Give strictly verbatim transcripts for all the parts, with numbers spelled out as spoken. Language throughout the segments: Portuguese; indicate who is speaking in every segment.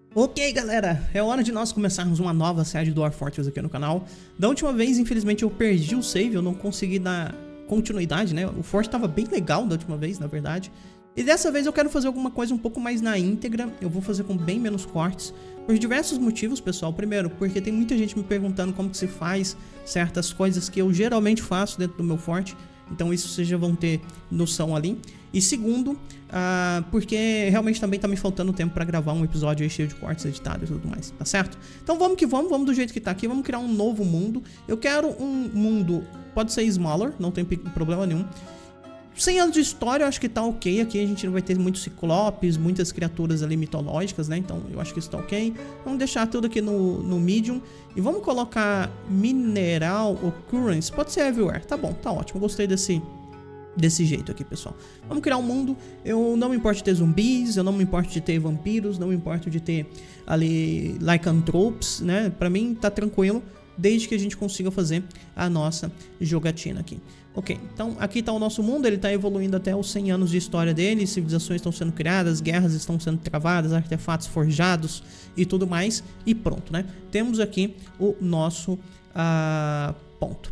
Speaker 1: Ok, galera, é hora de nós começarmos uma nova série de Dwarf Fortress aqui no canal. Da última vez, infelizmente, eu perdi o save, eu não consegui dar continuidade, né? O forte estava bem legal da última vez, na verdade. E dessa vez eu quero fazer alguma coisa um pouco mais na íntegra, eu vou fazer com bem menos cortes. Por diversos motivos, pessoal. Primeiro, porque tem muita gente me perguntando como que se faz certas coisas que eu geralmente faço dentro do meu forte. Então isso vocês já vão ter noção ali. E segundo, uh, porque realmente também tá me faltando tempo pra gravar um episódio aí cheio de cortes editados e tudo mais, tá certo? Então vamos que vamos, vamos do jeito que tá aqui, vamos criar um novo mundo. Eu quero um mundo, pode ser smaller, não tem problema nenhum. cem anos de história eu acho que tá ok aqui, a gente não vai ter muitos ciclopes, muitas criaturas ali mitológicas, né? Então eu acho que isso tá ok. Vamos deixar tudo aqui no, no medium e vamos colocar mineral occurrence, pode ser everywhere, tá bom, tá ótimo, gostei desse... desse jeito aqui, pessoal. Vamos criar um mundo. Eu não me importo de ter zumbis, eu não me importo de ter vampiros, não me importo de ter ali lycanthropes, né? Pra mim tá tranquilo, desde que a gente consiga fazer a nossa jogatina aqui. Ok, então aqui tá o nosso mundo, ele tá evoluindo até os cem anos de história dele, civilizações estão sendo criadas, guerras estão sendo travadas, artefatos forjados e tudo mais, e pronto, né? Temos aqui o nosso uh, ponto.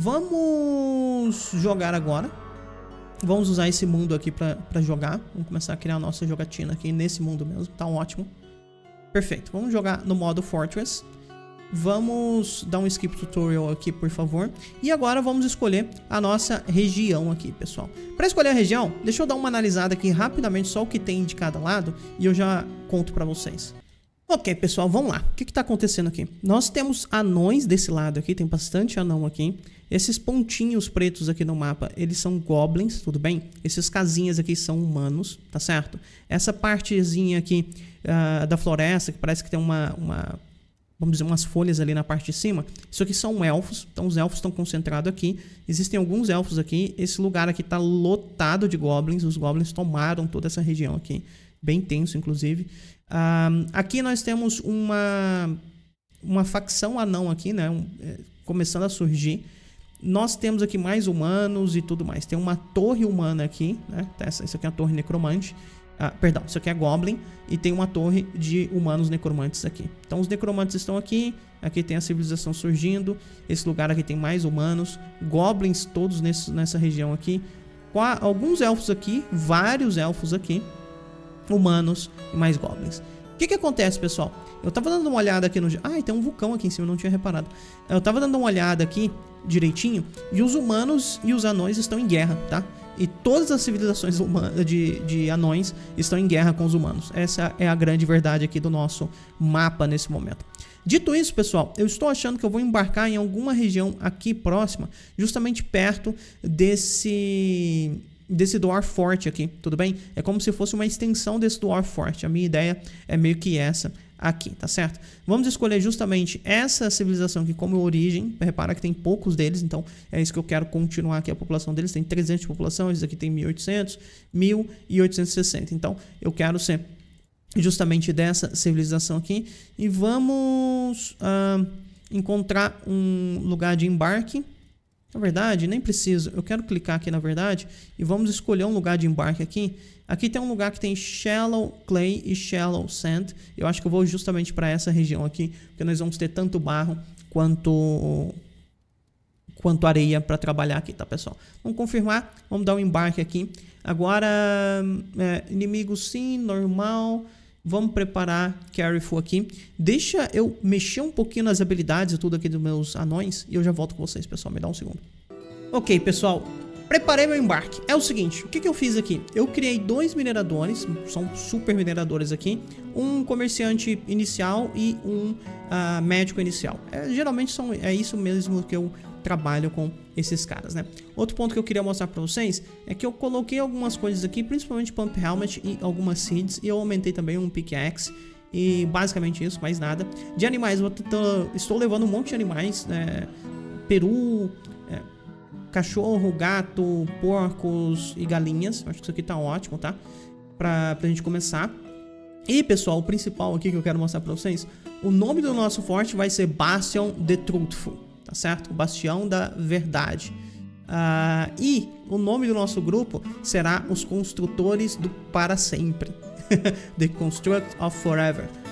Speaker 1: Vamos jogar agora. Vamos usar esse mundo aqui pra, pra jogar. Vamos começar a criar a nossa jogatina aqui nesse mundo mesmo. Tá ótimo. Perfeito. Vamos jogar no modo Fortress. Vamos dar um skip tutorial aqui, por favor. E agora vamos escolher a nossa região aqui, pessoal. Para escolher a região, deixa eu dar uma analisada aqui rapidamente, só o que tem de cada lado, e eu já conto pra vocês. Ok, pessoal, vamos lá. O que que tá acontecendo aqui? Nós temos anões desse lado aqui, tem bastante anão aqui. Esses pontinhos pretos aqui no mapa, eles são goblins, tudo bem? Esses casinhas aqui são humanos, tá certo? Essa partezinha aqui uh, da floresta, que parece que tem uma, uma, vamos dizer, umas folhas ali na parte de cima. Isso aqui são elfos, então os elfos estão concentrados aqui. Existem alguns elfos aqui. Esse lugar aqui tá lotado de goblins. Os goblins tomaram toda essa região aqui. Bem tenso, inclusive. Uh, aqui nós temos uma, uma facção anão aqui, né? Um, é, começando a surgir. Nós temos aqui mais humanos e tudo mais. Tem uma torre humana aqui, né? Essa, isso aqui é a torre necromante. Ah, perdão, isso aqui é goblin. E tem uma torre de humanos necromantes aqui. Então os necromantes estão aqui. Aqui tem a civilização surgindo. Esse lugar aqui tem mais humanos. Goblins todos nesse, nessa região aqui. Qua, alguns elfos aqui. Vários elfos aqui. Humanos e mais goblins. O que que acontece, pessoal? Eu tava dando uma olhada aqui no... Ah, tem um vulcão aqui em cima, eu não tinha reparado. Eu tava dando uma olhada aqui direitinho e os humanos e os anões estão em guerra, tá? E todas as civilizações humanas de, de anões estão em guerra com os humanos. Essa é a grande verdade aqui do nosso mapa nesse momento. Dito isso, pessoal, eu estou achando que eu vou embarcar em alguma região aqui próxima, justamente perto desse... desse Dwarf Fort aqui, tudo bem? É como se fosse uma extensão desse Dwarf Fort. A minha ideia é meio que essa aqui, tá certo? Vamos escolher justamente essa civilização aqui como origem. Repara que tem poucos deles, então é isso que eu quero continuar aqui. A população deles tem trezentos de população, esses aqui tem mil e oitocentos, mil oitocentos e sessenta. Então eu quero ser justamente dessa civilização aqui. E vamos uh, encontrar um lugar de embarque. Na verdade, nem preciso. Eu quero clicar aqui, na verdade, e vamos escolher um lugar de embarque aqui. Aqui tem um lugar que tem Shallow Clay e Shallow Sand. Eu acho que eu vou justamente para essa região aqui, porque nós vamos ter tanto barro quanto, quanto areia para trabalhar aqui, tá, pessoal? Vamos confirmar. Vamos dar um embarque aqui. Agora, é, inimigo sim, normal... Vamos preparar Carryful aqui. Deixa eu mexer um pouquinho nas habilidades e tudo aqui dos meus anões. E eu já volto com vocês, pessoal. Me dá um segundo. Ok, pessoal. Preparei meu embarque. É o seguinte, o que que eu fiz aqui? Eu criei dois mineradores. São super mineradores aqui. Um comerciante inicial e um uh, médico inicial. É, geralmente são, é isso mesmo que eu trabalho com esses caras, né? Outro ponto que eu queria mostrar pra vocês é que eu coloquei algumas coisas aqui, principalmente Pump Helmet e algumas seeds, e eu aumentei também um Pickaxe, e basicamente isso, mais nada. De animais, eu tô, estou levando um monte de animais, né? Peru, é, cachorro, gato, porcos e galinhas. Acho que isso aqui tá ótimo, tá? Pra, pra gente começar. E, pessoal, o principal aqui que eu quero mostrar pra vocês, o nome do nosso forte vai ser Bastion the Truthful. Tá certo? O Bastião da Verdade. Uh, e o nome do nosso grupo será Os Construtores do Para Sempre. The Construct of Forever.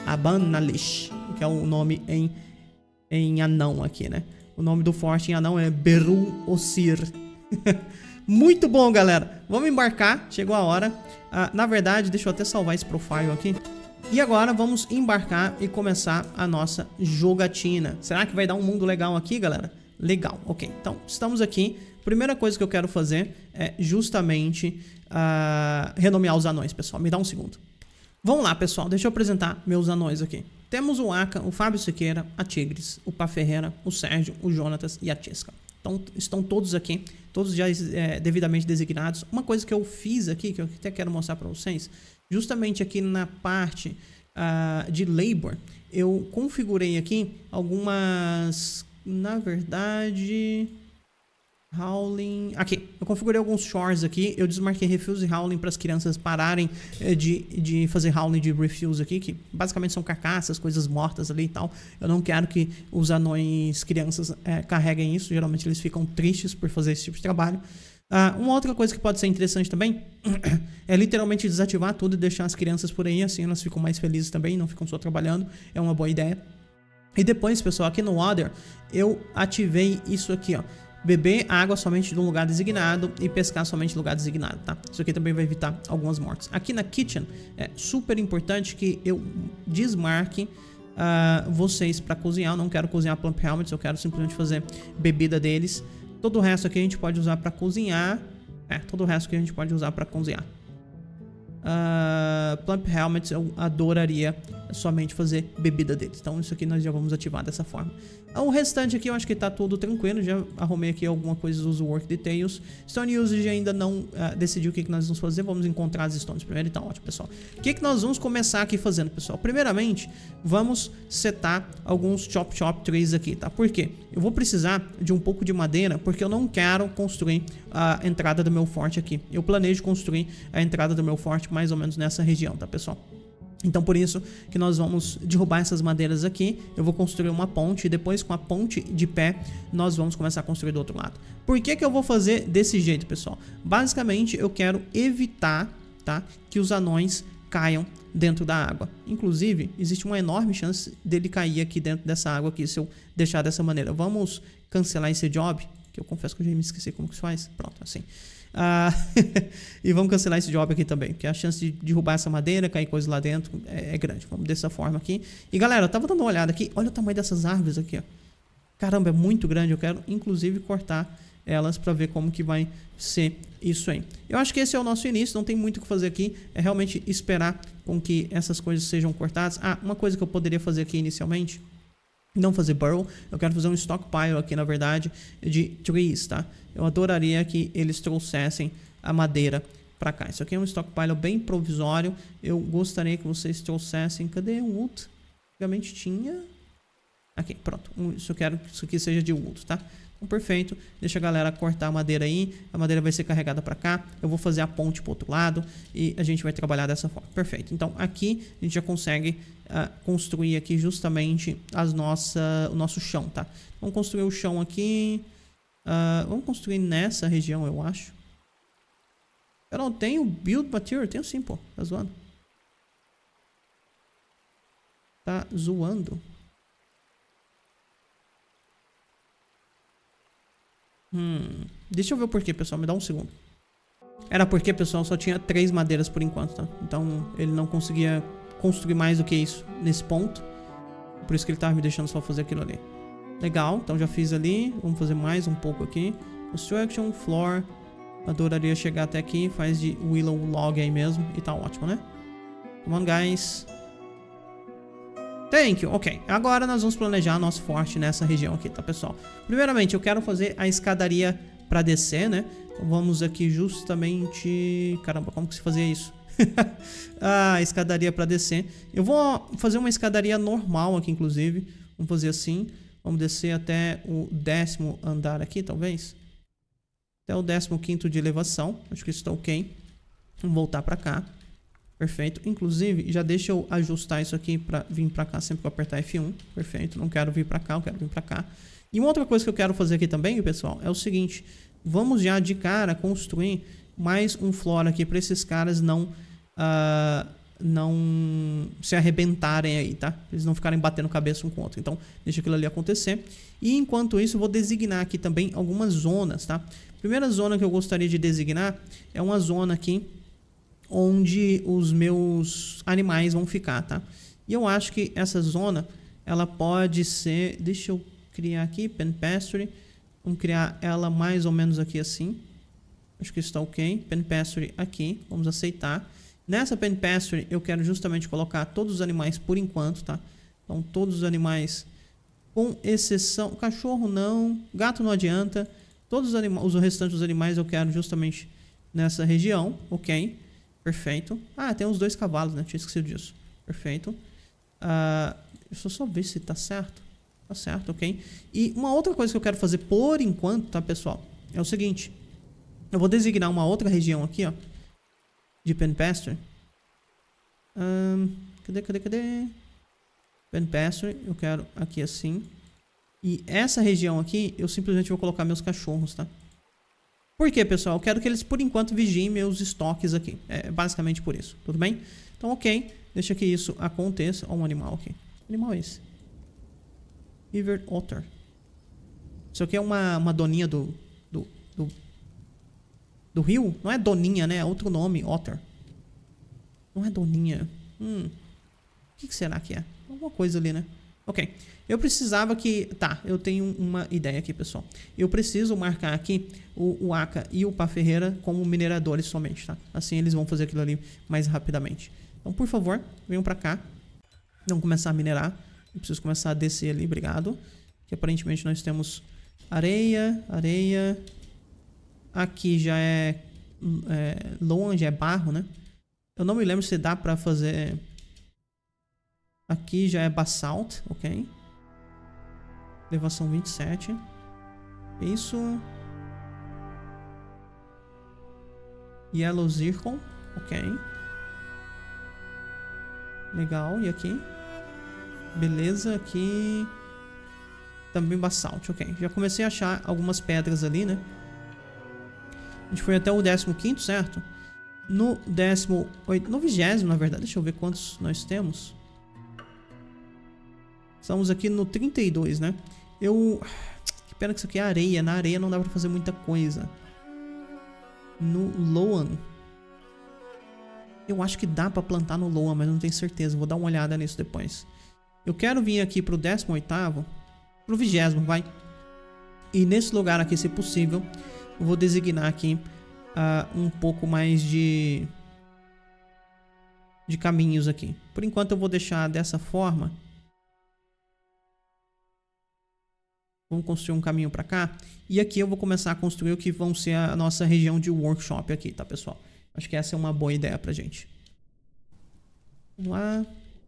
Speaker 1: Abanalish, que é o nome em, em anão aqui, né? O nome do forte em anão é Beru Osir. Muito bom, galera. Vamos embarcar, chegou a hora. Ah, na verdade, deixa eu até salvar esse profile aqui. E agora vamos embarcar e começar a nossa jogatina. Será que vai dar um mundo legal aqui, galera? Legal, ok. Então, estamos aqui. Primeira coisa que eu quero fazer é justamente uh, renomear os anões, pessoal. Me dá um segundo. Vamos lá, pessoal. Deixa eu apresentar meus anões aqui. Temos o Aka, o Fábio Siqueira, a Tigres, o Pá Ferreira, o Sérgio, o Jonatas e a Tisca. Então, estão todos aqui, todos já é, devidamente designados. Uma coisa que eu fiz aqui, que eu até quero mostrar para vocês, justamente aqui na parte uh, de Labor, eu configurei aqui algumas, na verdade... Howling... Aqui, eu configurei alguns shores aqui. Eu desmarquei Refuse e Howling para as crianças pararem de, de fazer Howling de Refuse aqui, que basicamente são carcaças, coisas mortas ali e tal. Eu não quero que os anões crianças é, carreguem isso. Geralmente eles ficam tristes por fazer esse tipo de trabalho. Uh, uma outra coisa que pode ser interessante também é literalmente desativar tudo e deixar as crianças por aí. Assim elas ficam mais felizes também, não ficam só trabalhando. É uma boa ideia. E depois, pessoal, aqui no Water, eu ativei isso aqui, ó. Beber água somente de um lugar designado e pescar somente em lugar designado, tá? Isso aqui também vai evitar algumas mortes. Aqui na Kitchen, é super importante que eu desmarque uh, vocês para cozinhar. Eu não quero cozinhar Plump Helmets, eu quero simplesmente fazer bebida deles. Todo o resto aqui a gente pode usar para cozinhar. É, todo o resto aqui a gente pode usar para cozinhar. Uh, Plump Helmets eu adoraria somente fazer bebida deles. Então isso aqui nós já vamos ativar dessa forma. O restante aqui eu acho que tá tudo tranquilo. Já arrumei aqui alguma coisa dos Work Details. Stone Usage ainda não uh, decidiu o que, que nós vamos fazer. Vamos encontrar as Stones primeiro. Então ótimo, pessoal. O que, que nós vamos começar aqui fazendo, pessoal? Primeiramente, vamos setar alguns Chop Chop Trees aqui, tá? Por quê? Eu vou precisar de um pouco de madeira, porque eu não quero construir a entrada do meu forte aqui. Eu planejo construir a entrada do meu forte mais ou menos nessa região, tá, pessoal? Então por isso que nós vamos derrubar essas madeiras aqui. Eu vou construir uma ponte e depois com a ponte de pé nós vamos começar a construir do outro lado. Por que que eu vou fazer desse jeito, pessoal? Basicamente eu quero evitar, tá, que os anões caiam dentro da água. Inclusive existe uma enorme chance dele cair aqui dentro dessa água aqui se eu deixar dessa maneira. Vamos cancelar esse job, que eu confesso que eu já me esqueci como que se faz. Pronto, assim. Ah, e vamos cancelar esse job aqui também, porque a chance de derrubar essa madeira, cair coisa lá dentro é, é grande. Vamos dessa forma aqui. E galera, eu tava dando uma olhada aqui. Olha o tamanho dessas árvores aqui, ó. Caramba, é muito grande. Eu quero inclusive cortar elas para ver como que vai ser isso aí. Eu acho que esse é o nosso início. Não tem muito o que fazer aqui. É realmente esperar com que essas coisas sejam cortadas. Ah, uma coisa que eu poderia fazer aqui inicialmente, não fazer burrow, eu quero fazer um stockpile aqui, na verdade, de trees, tá? Eu adoraria que eles trouxessem a madeira pra cá. Isso aqui é um stockpile bem provisório. Eu gostaria que vocês trouxessem... Cadê o wood? Antigamente tinha... Aqui, pronto. Isso eu quero que isso aqui seja de wood, tá? Então, perfeito. Deixa a galera cortar a madeira aí. A madeira vai ser carregada pra cá. Eu vou fazer a ponte pro outro lado. E a gente vai trabalhar dessa forma. Perfeito. Então, aqui a gente já consegue uh, construir aqui justamente as nossa, o nosso chão, tá? Vamos construir o chão aqui. Uh, vamos construir nessa região, eu acho. Eu não tenho build material. Tenho sim, pô. Tá zoando. Tá zoando. Hum, deixa eu ver o porquê, pessoal. Me dá um segundo. Era porque, pessoal, só tinha três madeiras por enquanto, tá? Então ele não conseguia construir mais do que isso nesse ponto. Por isso que ele tava me deixando só fazer aquilo ali. Legal, então já fiz ali. Vamos fazer mais um pouco aqui. Construction, floor. Adoraria chegar até aqui. Faz de willow log aí mesmo. E tá ótimo, né? Come on, guys. Thank you. Ok, agora nós vamos planejar nosso forte nessa região aqui, tá, pessoal? Primeiramente, eu quero fazer a escadaria para descer, né? Então vamos aqui justamente... Caramba, como que se fazia isso? Ah, escadaria para descer. Eu vou fazer uma escadaria normal aqui, inclusive. Vamos fazer assim. Vamos descer até o décimo andar aqui, talvez. Até o décimo quinto de elevação. Acho que isso tá ok. Vamos voltar para cá. Perfeito. Inclusive, já deixa eu ajustar isso aqui para vir para cá sempre que eu apertar F um. Perfeito. Não quero vir para cá, eu quero vir para cá. E uma outra coisa que eu quero fazer aqui também, pessoal, é o seguinte. Vamos já de cara construir mais um floor aqui para esses caras não uh, não se arrebentarem aí, tá? Eles não ficarem batendo cabeça um com o outro. Então, deixa aquilo ali acontecer. E enquanto isso, eu vou designar aqui também algumas zonas, tá? A primeira zona que eu gostaria de designar é uma zona aqui onde os meus animais vão ficar, tá? E eu acho que essa zona, ela pode ser... Deixa eu criar aqui, Pen Pasture. Vamos criar ela mais ou menos aqui assim. Acho que está ok. Pen Pasture aqui. Vamos aceitar. Nessa Pen Pasture, eu quero justamente colocar todos os animais por enquanto, tá? Então, todos os animais, com exceção... Cachorro não, gato não adianta. Todos os, anima... os restantes dos animais eu quero justamente nessa região, ok? Perfeito. Ah, tem os dois cavalos, né? Tinha esquecido disso. Perfeito. Uh, deixa eu só ver se tá certo. Tá certo, ok? E uma outra coisa que eu quero fazer por enquanto, tá, pessoal? É o seguinte. Eu vou designar uma outra região aqui, ó. De Pen Pasture. Um, cadê, cadê, cadê? Pen Pasture, eu quero aqui assim. E essa região aqui, eu simplesmente vou colocar meus cachorros, tá? Por quê, pessoal? Eu quero que eles, por enquanto, vigiem meus estoques aqui. É basicamente por isso, tudo bem? Então, ok. Deixa que isso aconteça. Olha um animal aqui. Que animal é esse? River Otter. Isso aqui é uma, uma doninha do, do, do... Do rio? Não é doninha, né? É outro nome, Otter. Não é doninha. Hum. O que, que será que é? Alguma coisa ali, né? Ok. Eu precisava que... Tá, eu tenho uma ideia aqui, pessoal. Eu preciso marcar aqui o, o Aka e o Pá Ferreira como mineradores somente, tá? Assim eles vão fazer aquilo ali mais rapidamente. Então, por favor, venham pra cá. Vamos começar a minerar. Eu preciso começar a descer ali, obrigado. Que aparentemente nós temos areia, areia... Aqui já é, é longe, é barro, né? Eu não me lembro se dá pra fazer... Aqui já é basalt, ok. Elevação vinte e sete. Isso. Yellow Zircon, ok. Legal, e aqui? Beleza, aqui... Também basalt, ok. Já comecei a achar algumas pedras ali, né? A gente foi até o décimo quinto, certo? No décimo oito... No vigésimo, na verdade. Deixa eu ver quantos nós temos. Estamos aqui no trinta e dois, né? Eu... Que pena que isso aqui é areia. Na areia não dá pra fazer muita coisa. No Loan. Eu acho que dá pra plantar no Loan, mas não tenho certeza. Vou dar uma olhada nisso depois. Eu quero vir aqui pro décimo oitavo. Pro vigésimo, vai. E nesse lugar aqui, se possível... Eu vou designar aqui uh, um pouco mais de, de caminhos aqui. Por enquanto eu vou deixar dessa forma. Vamos construir um caminho para cá. E aqui eu vou começar a construir o que vão ser a nossa região de workshop aqui, tá, pessoal? Acho que essa é uma boa ideia pra gente. Vamos lá.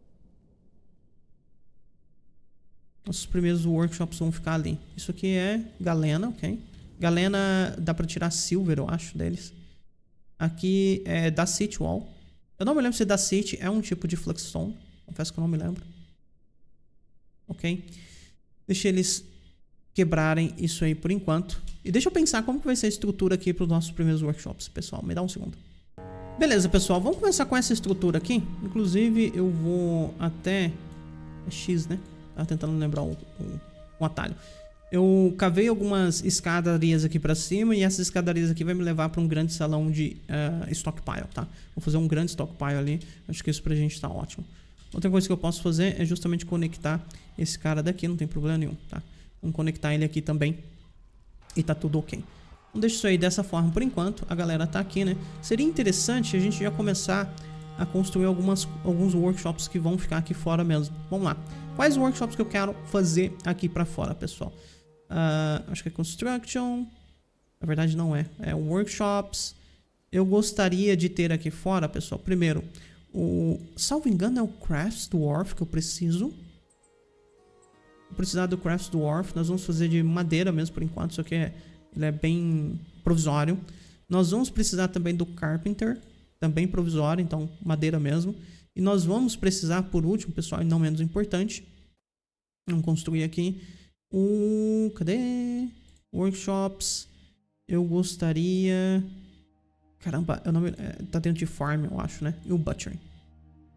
Speaker 1: Nossos primeiros workshops vão ficar ali. Isso aqui é galena, ok? Galena, dá pra tirar silver, eu acho, deles. Aqui é da City Wall. Eu não me lembro se da City é um tipo de Fluxstone. Confesso que eu não me lembro. Ok? Deixa eles quebrarem isso aí por enquanto. E deixa eu pensar como que vai ser a estrutura aqui para os nossos primeiros workshops, pessoal. Me dá um segundo. Beleza, pessoal. Vamos começar com essa estrutura aqui. Inclusive, eu vou até... É X, né? Tava tentando lembrar o, o, o atalho. Eu cavei algumas escadarias aqui pra cima. E essas escadarias aqui vai me levar pra um grande salão de uh, stockpile, tá? Vou fazer um grande stockpile ali. Acho que isso pra gente tá ótimo. Outra coisa que eu posso fazer é justamente conectar esse cara daqui. Não tem problema nenhum, tá? Vamos conectar ele aqui também. E tá tudo ok. Então deixa isso aí dessa forma por enquanto. A galera tá aqui, né? Seria interessante a gente já começar a construir algumas, alguns workshops que vão ficar aqui fora mesmo. Vamos lá. Quais workshops que eu quero fazer aqui pra fora, pessoal? Uh, acho que é Construction. Na verdade não é. É Workshops. Eu gostaria de ter aqui fora, pessoal. Primeiro, o... salvo engano é o Crafts Dwarf que eu preciso. Vou precisar do Crafts Dwarf. Nós vamos fazer de madeira mesmo por enquanto. Isso aqui é, ele é bem provisório. Nós vamos precisar também do Carpenter. Também provisório, então madeira mesmo. E nós vamos precisar, por último, pessoal, e não menos importante. Vamos construir aqui o... Cadê? Workshops. Eu gostaria... Caramba, eu não me... é, tá dentro de farm, eu acho, né? E o butchering.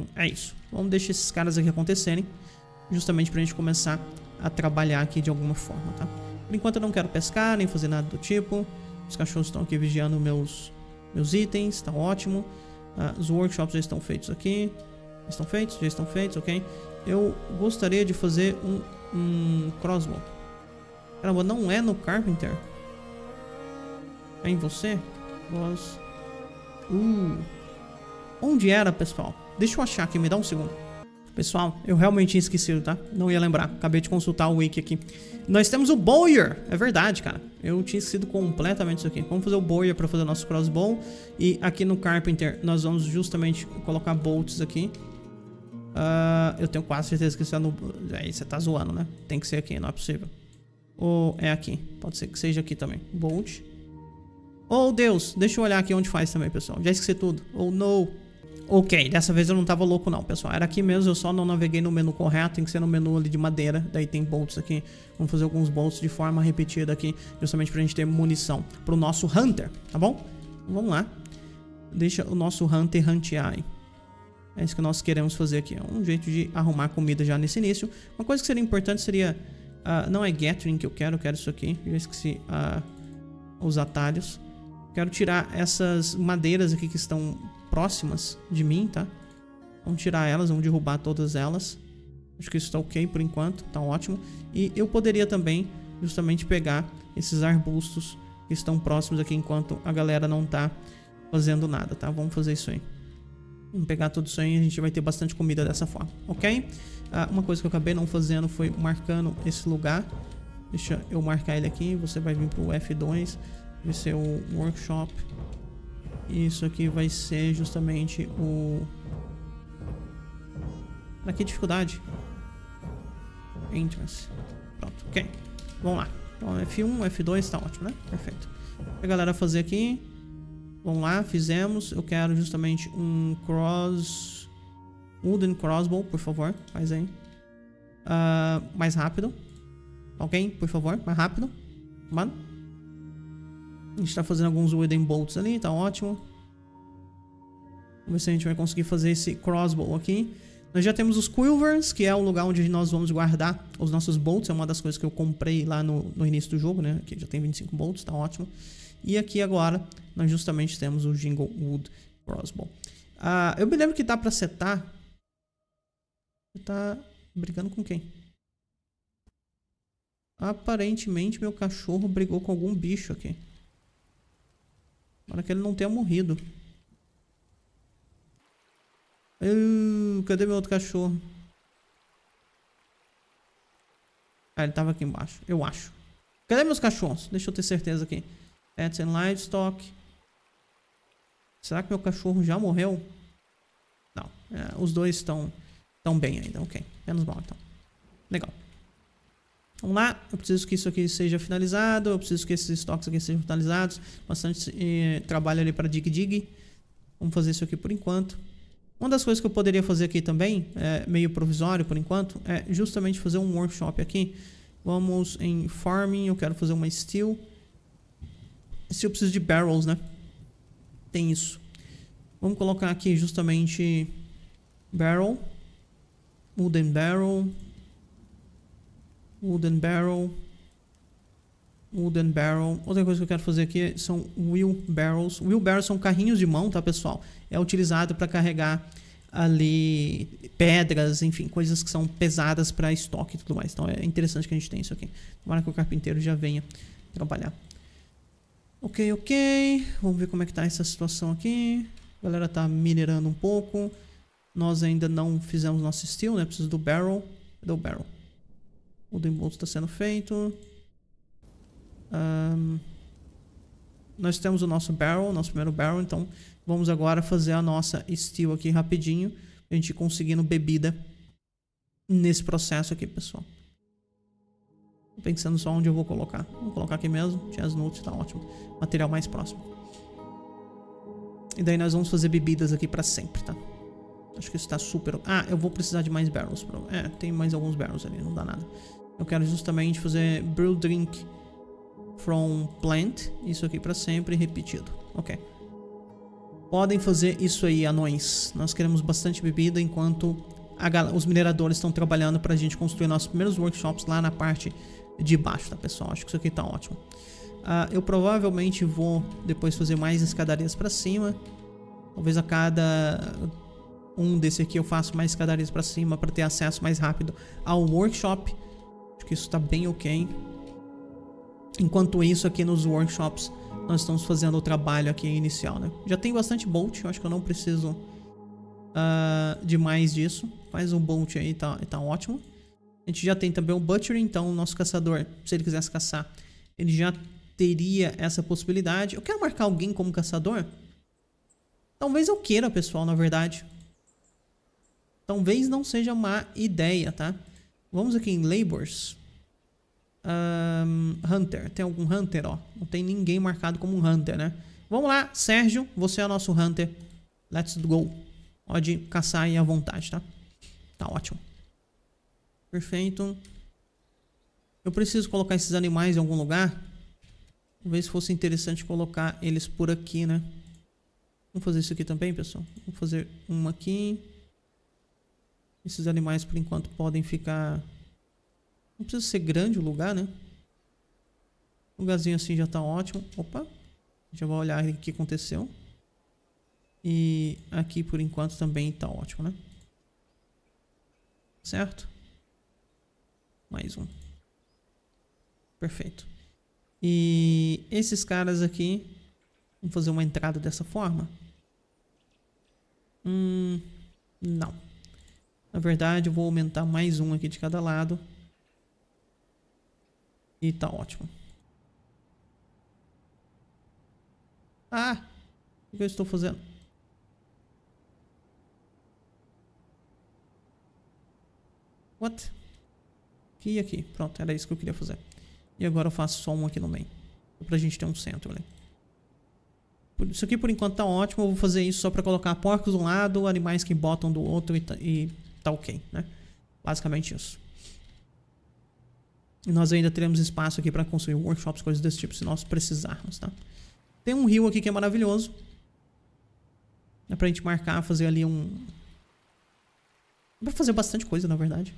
Speaker 1: Então é isso. Vamos deixar esses caras aqui acontecerem, justamente pra gente começar a trabalhar aqui de alguma forma, tá? Por enquanto eu não quero pescar, nem fazer nada do tipo. Os cachorros estão aqui vigiando meus, meus itens, tá ótimo. Ah, os workshops já estão feitos aqui. Estão feitos? Já estão feitos, ok. Eu gostaria de fazer um, um crossbow. Caramba, não é no Carpenter. É em você? Cross... Uh. Onde era, pessoal? Deixa eu achar aqui, me dá um segundo. Pessoal, eu realmente tinha esquecido, tá? Não ia lembrar. Acabei de consultar o wiki aqui. Nós temos o Bowyer. É verdade, cara. Eu tinha esquecido completamente isso aqui. Vamos fazer o Bowyer para fazer o nosso crossbow. E aqui no Carpenter, nós vamos justamente colocar bolts aqui. Uh, eu tenho quase certeza que isso é no... Aí você tá zoando, né? Tem que ser aqui, não é possível. Ou é aqui. Pode ser que seja aqui também. Bolt. Oh, Deus. Deixa eu olhar aqui onde faz também, pessoal. Já esqueci tudo. Oh, no. Ok, dessa vez eu não tava louco não, pessoal. Era aqui mesmo, eu só não naveguei no menu correto. Tem que ser no menu ali de madeira. Daí tem bolts aqui. Vamos fazer alguns bolts de forma repetida aqui, justamente pra gente ter munição pro nosso Hunter, tá bom? Vamos lá. Deixa o nosso Hunter huntear aí. É isso que nós queremos fazer aqui. É um jeito de arrumar comida já nesse início. Uma coisa que seria importante seria... Uh, não é Gathering que eu quero, eu quero isso aqui. Já esqueci uh, os atalhos. Quero tirar essas madeiras aqui que estão próximas de mim, tá? Vamos tirar elas, vamos derrubar todas elas. Acho que isso tá ok por enquanto, tá ótimo. E eu poderia também justamente pegar esses arbustos que estão próximos aqui enquanto a galera não tá fazendo nada, tá? Vamos fazer isso aí. Vamos pegar tudo isso aí e a gente vai ter bastante comida dessa forma, ok? Ah, uma coisa que eu acabei não fazendo foi marcando esse lugar. Deixa eu marcar ele aqui, você vai vir pro F dois. Vai ser o workshop. Isso aqui vai ser justamente o... Pra que dificuldade? Entrance. Pronto, ok. Vamos lá. Então F um, F dois, tá ótimo, né? Perfeito. A galera fazer aqui. Vamos lá, fizemos. Eu quero justamente um cross... Wooden crossbow, por favor. Faz aí. Uh, mais rápido. Ok, por favor, mais rápido. Mano. A gente tá fazendo alguns wooden bolts ali, tá ótimo. Vamos ver se a gente vai conseguir fazer esse crossbow aqui. Nós já temos os quivers, que é o lugar onde nós vamos guardar os nossos bolts. É uma das coisas que eu comprei lá no, no início do jogo, né? Aqui já tem vinte e cinco bolts, tá ótimo. E aqui agora, nós justamente temos o Jingle Wood Crossbow. Ah, eu me lembro que dá pra setar... Você tá brigando com quem? Aparentemente meu cachorro brigou com algum bicho aqui. Para que ele não tenha morrido. Uh, cadê meu outro cachorro? Ah, ele tava aqui embaixo, eu acho. Cadê meus cachorros? Deixa eu ter certeza aqui. Pets and Livestock. Será que meu cachorro já morreu? Não, é, os dois estão estão bem ainda, ok. Menos mal então. Legal. Vamos lá, eu preciso que isso aqui seja finalizado, eu preciso que esses estoques aqui sejam finalizados. Bastante eh, trabalho ali para Dig Dig. Vamos fazer isso aqui por enquanto. Uma das coisas que eu poderia fazer aqui também, é, meio provisório por enquanto, é justamente fazer um workshop aqui. Vamos em Farming, eu quero fazer uma Steel. Steel eu preciso de barrels, né? Tem isso. Vamos colocar aqui justamente Barrel. Wooden Barrel. Wooden Barrel. Wooden Barrel. Outra coisa que eu quero fazer aqui são Wheel Barrels. Wheel Barrels são carrinhos de mão, tá, pessoal? É utilizado para carregar ali pedras, enfim, coisas que são pesadas para estoque e tudo mais. Então é interessante que a gente tenha isso aqui. Tomara que o carpinteiro já venha trabalhar. Ok, ok. Vamos ver como é que tá essa situação aqui. A galera tá minerando um pouco. Nós ainda não fizemos nosso steel, né? Preciso do barrel. Cadê o barrel? O Bolt está sendo feito. Um, nós temos o nosso barrel, nosso primeiro barrel. Então vamos agora fazer a nossa steel aqui rapidinho. A gente conseguindo bebida nesse processo aqui, pessoal. Tô pensando só onde eu vou colocar. Vou colocar aqui mesmo. Tinha as notes, tá ótimo. Material mais próximo. E daí nós vamos fazer bebidas aqui pra sempre, tá? Acho que isso tá super... Ah, eu vou precisar de mais barrels. É, tem mais alguns barrels ali, não dá nada. Eu quero justamente fazer brew drink from plant. Isso aqui pra sempre repetido. Ok. podem fazer isso aí, anões. Nós queremos bastante bebida enquanto a, os mineradores estão trabalhando pra gente construir nossos primeiros workshops lá na parte de baixo, tá, pessoal? Acho que isso aqui tá ótimo. Uh, eu provavelmente vou depois fazer mais escadarias pra cima. Talvez a cada um desse aqui eu faça mais escadarias pra cima pra ter acesso mais rápido ao workshop. Acho que isso tá bem ok. Enquanto isso, aqui nos workshops, nós estamos fazendo o trabalho aqui inicial, né? Já tem bastante bolt, eu acho que eu não preciso uh, de mais disso. Faz um bolt aí, tá, tá ótimo. A gente já tem também o butcher, então o nosso caçador, se ele quisesse caçar, ele já teria essa possibilidade. Eu quero marcar alguém como caçador? Talvez eu queira, pessoal, na verdade. Talvez não seja má ideia, tá? Vamos aqui em Labors. Um, Hunter. Tem algum Hunter, ó? Não tem ninguém marcado como um Hunter, né? Vamos lá, Sérgio. Você é o nosso Hunter. Let's go. Pode caçar aí à vontade, tá? Tá ótimo. Perfeito. Eu preciso colocar esses animais em algum lugar. Talvez fosse interessante colocar eles por aqui, né? Vamos fazer isso aqui também, pessoal. Vamos fazer uma aqui. Esses animais, por enquanto, podem ficar... Não precisa ser grande o lugar, né? O lugarzinho assim já tá ótimo. Opa. Já vou olhar o que aconteceu. E aqui, por enquanto, também tá ótimo, né? Certo? Mais um. Perfeito. E esses caras aqui... Vamos fazer uma entrada dessa forma? Hum... Não. Na verdade, eu vou aumentar mais um aqui de cada lado. E tá ótimo. Ah! O que eu estou fazendo? What? Aqui e aqui. Pronto, era isso que eu queria fazer. E agora eu faço só um aqui no meio. Pra gente ter um centro ali. Isso aqui por enquanto tá ótimo. Eu vou fazer isso só pra colocar porcos de um lado, animais que botam do outro e tá, e tá ok, né? Basicamente isso. E nós ainda teremos espaço aqui para construir workshops, coisas desse tipo, se nós precisarmos, tá? Tem um rio aqui que é maravilhoso. É pra gente marcar, fazer ali um... Dá pra fazer bastante coisa, na verdade.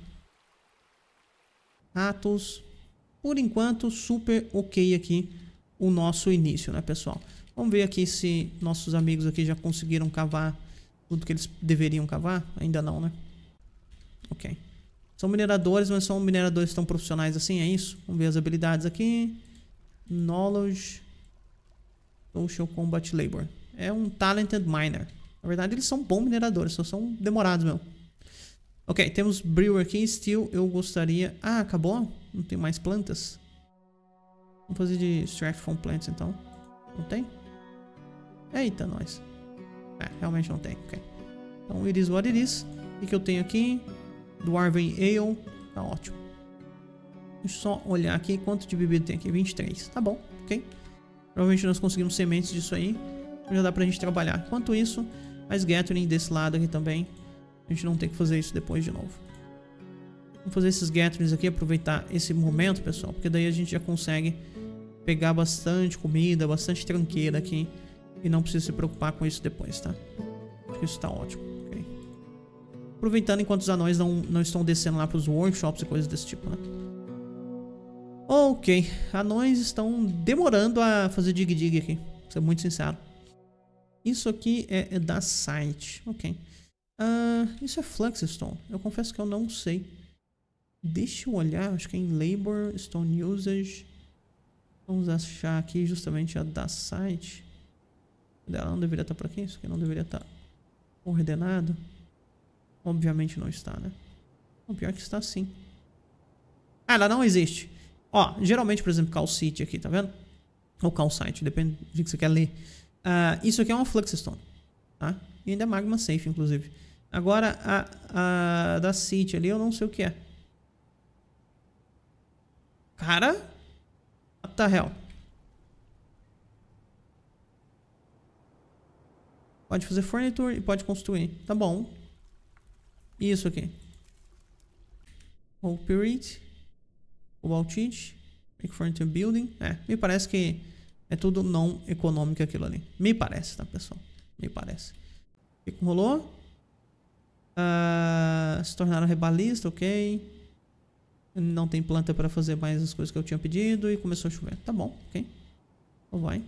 Speaker 1: Ratos. Por enquanto, super ok aqui o nosso início, né, pessoal? Vamos ver aqui se nossos amigos aqui já conseguiram cavar tudo que eles deveriam cavar. Ainda não, né? Ok. São mineradores, mas são mineradores tão profissionais assim, é isso? Vamos ver as habilidades aqui. Knowledge. Social Combat Labor. É um Talented Miner. Na verdade, eles são bons mineradores, só são demorados mesmo. Ok, temos Brewer aqui. Steel, eu gostaria... Ah, acabou? Não tem mais plantas? Vamos fazer de Extract from Plants, então. Não tem? Eita, nós. É, realmente não tem. Ok. Então, it is what it is. O que eu tenho aqui? Dwarven Ale. Tá ótimo. Deixa eu só olhar aqui quanto de bebida tem aqui. vinte e três. Tá bom, ok. Provavelmente nós conseguimos sementes disso aí. Já dá pra gente trabalhar. Enquanto isso, mais gathering desse lado aqui também. A gente não tem que fazer isso depois de novo. Vamos fazer esses gatherings aqui. Aproveitar esse momento, pessoal. Porque daí a gente já consegue pegar bastante comida, bastante tranqueira aqui. E não precisa se preocupar com isso depois, tá? Acho que isso tá ótimo. Ok. Aproveitando enquanto os anões não, não estão descendo lá para os workshops e coisas desse tipo, né? Ok. Anões estão demorando a fazer dig-dig aqui. Vou ser muito sincero. Isso aqui é, é da site. Ok. Uh, isso é Fluxstone. Eu confesso que eu não sei. Deixa eu olhar. Acho que é em Labor, Stone Usage. Vamos achar aqui justamente a da site. Ela não deveria estar por aqui. Isso aqui não deveria estar ordenado. Obviamente não está, né? O pior que está sim. Ah, ela não existe. Ó, geralmente, por exemplo, Calcite aqui, tá vendo? Ou Calcite, depende de que você quer ler. Uh, isso aqui é uma Fluxstone, tá? E ainda é Magma Safe, inclusive. Agora, a, a da City ali, eu não sei o que é. Cara? What the hell? Pode fazer furniture e pode construir. Tá bom. E isso aqui? Operate. Cobaltite. Make furniture building. É, me parece que é tudo não econômico aquilo ali. Me parece, tá, pessoal? me parece. O que rolou? Uh, se tornaram rebalista, ok. Não tem planta para fazer mais as coisas que eu tinha pedido e começou a chover. Tá bom, ok. Então vai.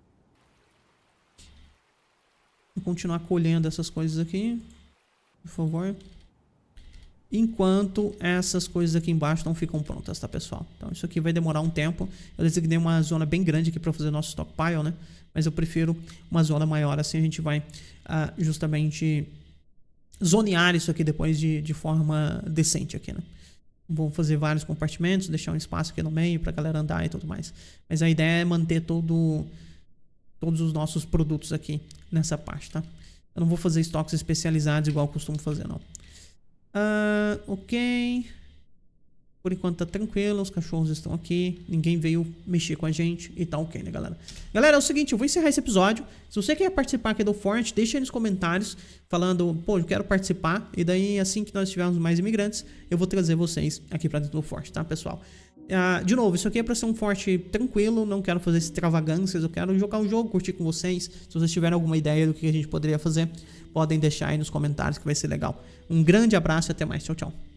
Speaker 1: Vou continuar colhendo essas coisas aqui, por favor. Enquanto essas coisas aqui embaixo não ficam prontas, tá, pessoal? Então isso aqui vai demorar um tempo. Eu designei uma zona bem grande aqui para fazer nosso stockpile, né? Mas eu prefiro uma zona maior, assim a gente vai uh, justamente zonear isso aqui depois de, de forma decente aqui, né? Vou fazer vários compartimentos, deixar um espaço aqui no meio pra galera andar e tudo mais. Mas a ideia é manter todo, todos os nossos produtos aqui nessa parte, tá? Eu não vou fazer estoques especializados igual eu costumo fazer, não. Uh, ok. Por enquanto tá tranquilo, os cachorros estão aqui, ninguém veio mexer com a gente e tá ok, né, galera? Galera, é o seguinte, eu vou encerrar esse episódio. Se você quer participar aqui do Forte, deixa aí nos comentários falando, pô, eu quero participar. E daí, assim que nós tivermos mais imigrantes, eu vou trazer vocês aqui pra dentro do Forte, tá, pessoal? Uh, de novo, isso aqui é pra ser um Forte tranquilo, não quero fazer extravagâncias, eu quero jogar um jogo, curtir com vocês. Se vocês tiverem alguma ideia do que a gente poderia fazer, podem deixar aí nos comentários que vai ser legal. Um grande abraço e até mais, tchau, tchau.